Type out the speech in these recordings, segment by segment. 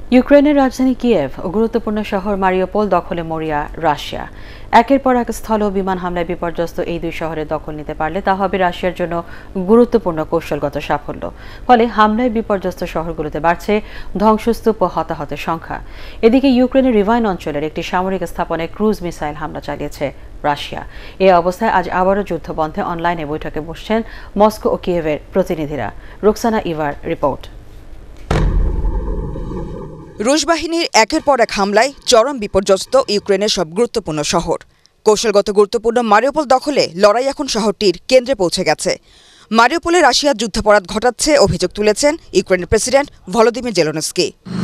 ইউক্রেনের রাজধানী কিয়েভ ও গুরুত্বপূর্ণ শহর মারিউপোল দখলে মরিয়া রাশিয়া। একের পর এক স্থল ও বিমান হামলায় বিপর্যস্ত এই দুই শহরে দখল নিতে পারলে তা হবে রাশিয়ার জন্য গুরুত্বপূর্ণ কৌশলগত সাফল্য। ফলে হামলায় বিপর্যস্ত শহরগুলোতে বাড়ছে ধ্বংসস্তূপ ও হতাহতের সংখ্যা। এদিকে ইউক্রেনের রিভাইন অঞ্চলের একটি সামরিক স্থাপনায় ক্রুজ মিসাইল হামলা চালিয়েছে রাশিয়া। এ অবস্থায় আজ আবারও যুদ্ধবন্ধে অনলাইনে বৈঠকে বসছেন মস্কো ও কিয়েভের প্রতিনিধিরা। রোকসানা ইভার রিপোর্ট। রুশ বাহিনীর একের পর এক হামলায় চরম বিপর্যস্ত ইউক্রেনের সব গুরুত্বপূর্ণ শহর। কৌশলগত গুরুত্বপূর্ণ মারিউপোল দখলে লড়াই এখন শহরটির কেন্দ্রে পৌঁছে গেছে। মারিউপোলে রাশিয়া যুদ্ধাপরাধ ঘটাচ্ছে অভিযোগ তুলেছেন ইউক্রেনের প্রেসিডেন্ট ভলোদিমির জেলেনস্কি।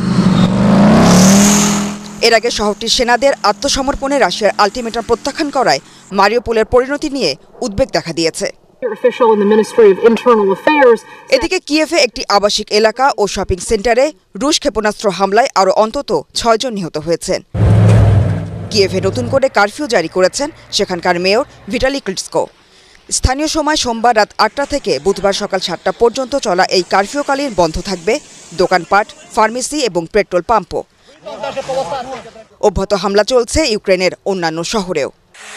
এর আগে শহরটির সেনাদের আত্মসমর্পণে রাশিয়ার আলটিমেটাম প্রত্যাখ্যান করায় মারিউপোলের পরিণতি নিয়ে উদ্বেগ দেখা দিয়েছে। এদিকে কিয়েভে একটি আবাসিক এলাকা ও শপিং সেন্টারে রুশ ক্ষেপণাস্ত্র হামলায় আরও অন্তত ৬ জন নিহত হয়েছেন। কিয়েভে নতুন করে কারফিউ জারি করেছেন সেখানকার মেয়র ভিটালি ক্লিটস্কো। স্থানীয় সময় সোমবার রাত ৮টা থেকে বুধবার সকাল ৭টা পর্যন্ত চলা এই কারফিউকালীন বন্ধ থাকবে দোকানপাট, ফার্মেসি এবং পেট্রোল পাম্পও। অব্যাহত হামলা চলছে ইউক্রেনের অন্যান্য শহরেও।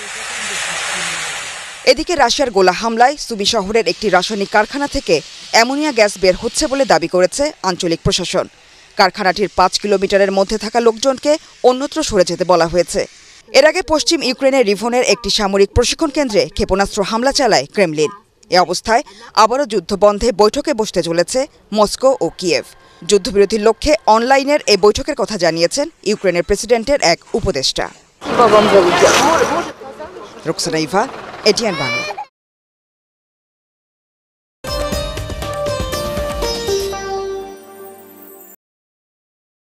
এদিকে রাশিয়ার গোলা হামলায় সুমি শহরের একটি রাসায়নিক কারখানা থেকে অ্যামোনিয়া গ্যাস বের হচ্ছে বলে দাবি করেছে আঞ্চলিক প্রশাসন। কারখানাটির ৫ কিলোমিটারের মধ্যে থাকা লোকজনকে অন্যত্র সরে যেতে বলা হয়েছে। এর আগে পশ্চিম ইউক্রেনের রিভনের একটি সামরিক প্রশিক্ষণ কেন্দ্রে ক্ষেপণাস্ত্র হামলা চালায় ক্রেমলিন। এ অবস্থায় আবারও যুদ্ধবন্ধে বৈঠকে বসতে চলেছে মস্কো ও কিয়েভ। যুদ্ধবিরতির লক্ষ্যে অনলাইনের এই বৈঠকের কথা জানিয়েছেন ইউক্রেনের প্রেসিডেন্টের এক উপদেষ্টা। Roksana Eva, ATN Bangla।